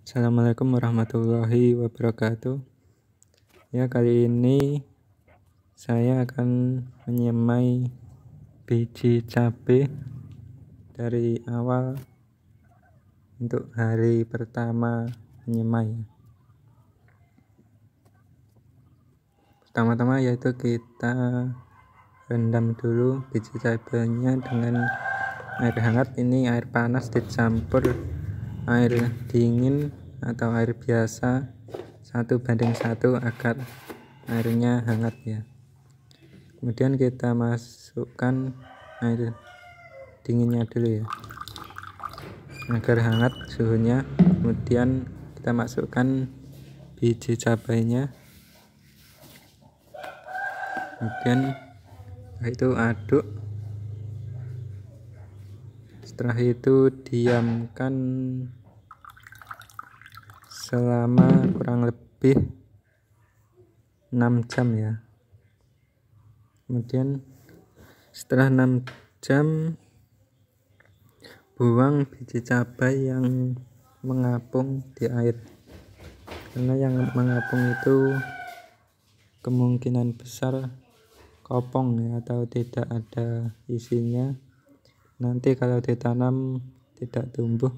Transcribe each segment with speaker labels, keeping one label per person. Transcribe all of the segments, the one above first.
Speaker 1: Assalamualaikum warahmatullahi wabarakatuh. Ya, kali ini saya akan menyemai biji cabai dari awal untuk hari pertama menyemai. Pertama-tama yaitu kita rendam dulu biji cabainya dengan air hangat. Ini air panas dicampur air dingin atau air biasa 1:1 agar airnya hangat ya. Kemudian kita masukkan air dinginnya dulu ya agar hangat suhunya. Kemudian kita masukkan biji cabainya, kemudian itu aduk. Setelah itu diamkan selama kurang lebih 6 jam ya. Kemudian setelah 6 jam buang biji cabai yang mengapung di air, karena yang mengapung itu kemungkinan besar kopong ya, atau tidak ada isinya. Nanti kalau ditanam tidak tumbuh.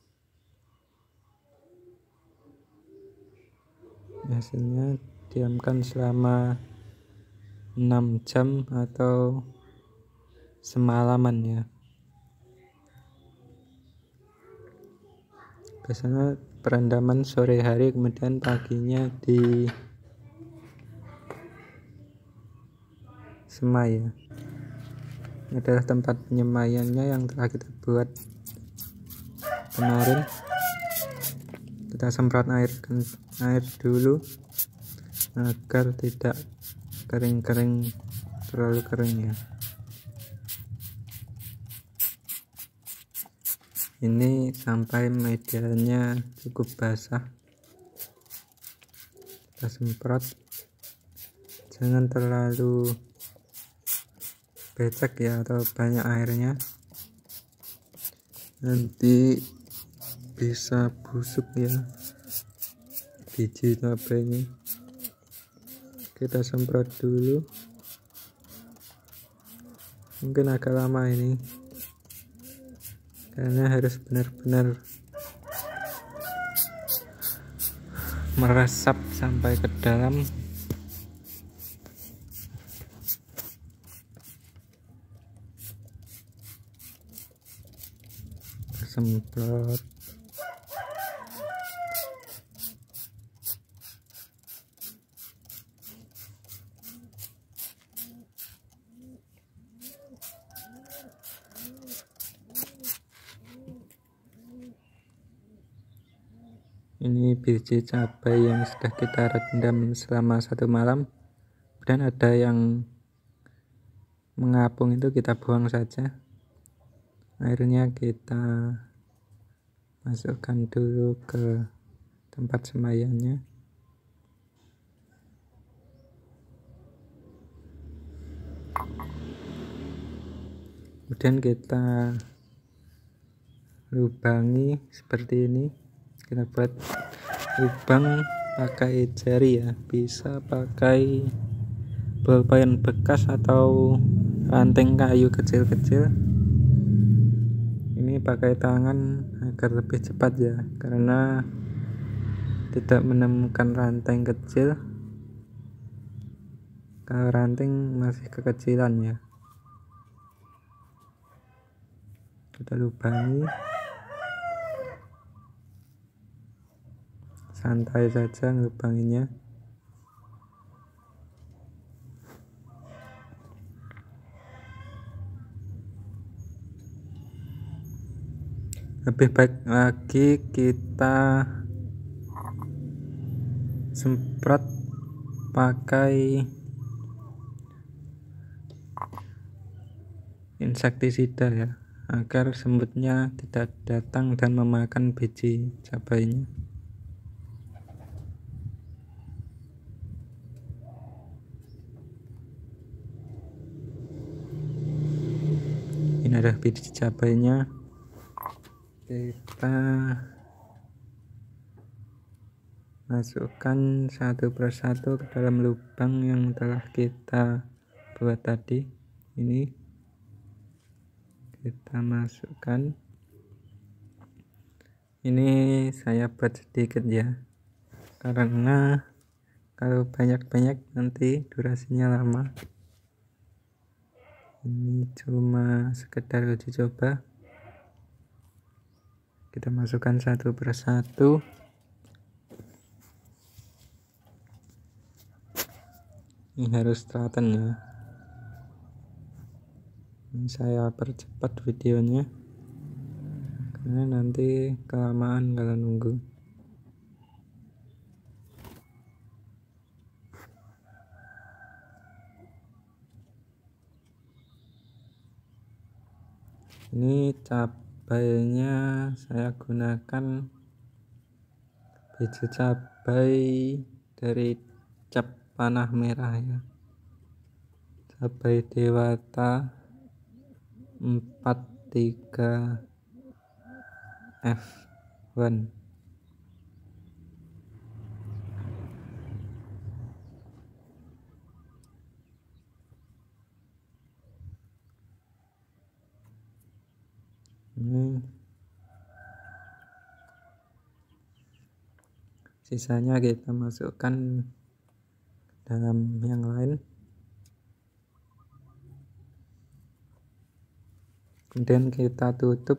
Speaker 1: Hasilnya diamkan selama 6 jam atau semalaman ya. Biasanya perendaman sore hari, kemudian paginya di semai ya. Ini adalah tempat penyemaiannya yang telah kita buat kemarin. Kita semprot air dulu agar tidak kering-kering, terlalu kering ya. Ini sampai medianya cukup basah. Kita semprot, jangan terlalu becek ya atau banyak airnya, nanti bisa busuk ya biji cabainya. Kita semprot dulu, mungkin agak lama ini karena harus benar-benar meresap sampai ke dalam. Semprot. Ini biji cabai yang sudah kita rendam selama 1 malam. Dan ada yang mengapung, itu kita buang saja. Airnya kita masukkan dulu ke tempat semaiannya. Kemudian kita lubangi seperti ini. Kita buat lubang pakai jari ya, bisa pakai bolpen bekas atau ranting kayu kecil-kecil. Ini pakai tangan agar lebih cepat ya, karena tidak menemukan ranting kecil. Kalau ranting masih kekecilan ya. Kita lubangi, santai saja ngelubanginya. Lebih baik lagi kita semprot pakai insektisida ya, agar semutnya tidak datang dan memakan biji cabainya. Ini adalah biji cabainya. Kita masukkan satu persatu ke dalam lubang yang telah kita buat tadi. Ini kita masukkan. Ini saya buat sedikit ya, karena kalau banyak-banyak nanti durasinya lama. Ini cuma sekedar uji coba. Kita masukkan satu persatu. Ini harus telaten ya. Ini saya percepat videonya karena nanti kelamaan kalau nunggu. Ini cabainya saya gunakan biji cabai dari cap panah merah ya, cabai dewata 43 F1. Ini sisanya kita masukkan dalam yang lain, kemudian kita tutup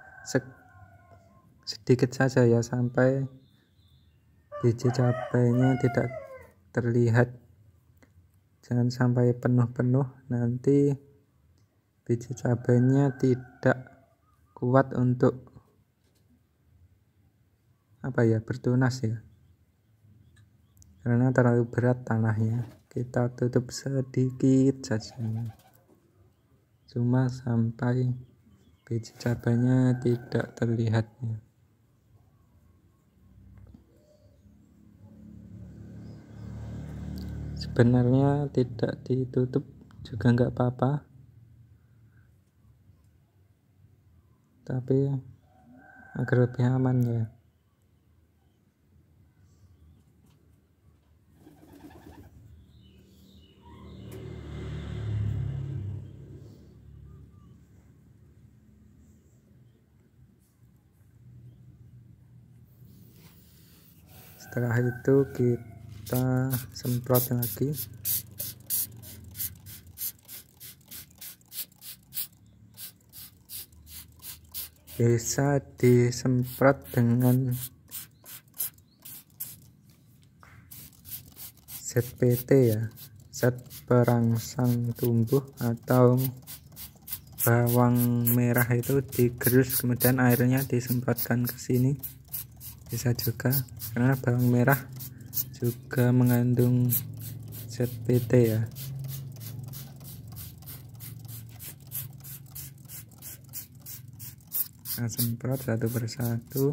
Speaker 1: sedikit saja ya, sampai biji cabainya tidak terlihat. Jangan sampai penuh-penuh, nanti biji cabainya tidak kuat untuk bertunas ya, karena terlalu berat tanahnya. Kita tutup sedikit saja, cuma sampai biji cabainya tidak terlihat ya. Sebenarnya tidak ditutup juga nggak apa-apa, tapi agar lebih aman ya. Setelah itu kita semprot lagi. Bisa disemprot dengan ZPT ya, zat perangsang tumbuh, atau bawang merah itu digerus kemudian airnya disemprotkan ke sini, bisa juga, karena bawang merah juga mengandung ZPT ya. Nah, semprot satu persatu.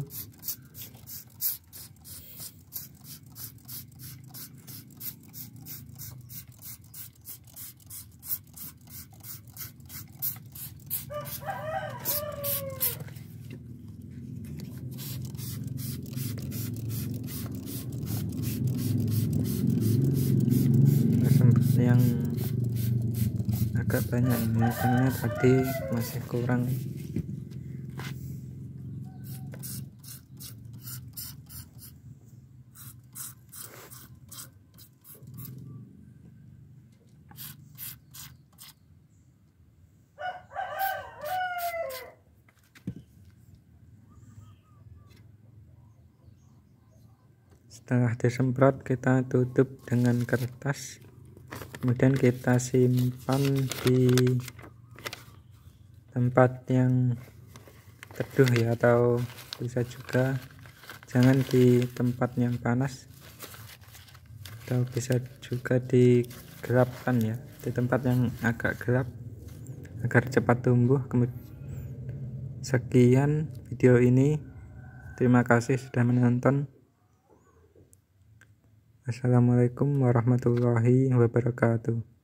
Speaker 1: Yang agak banyak ini karena tadi masih kurang. Setelah disemprot, kita tutup dengan kertas, kemudian kita simpan di tempat yang teduh ya, atau bisa juga jangan di tempat yang panas, atau bisa juga digelapkan ya, di tempat yang agak gelap agar cepat tumbuh. Sekian video ini, terima kasih sudah menonton. Assalamualaikum warahmatullahi wabarakatuh.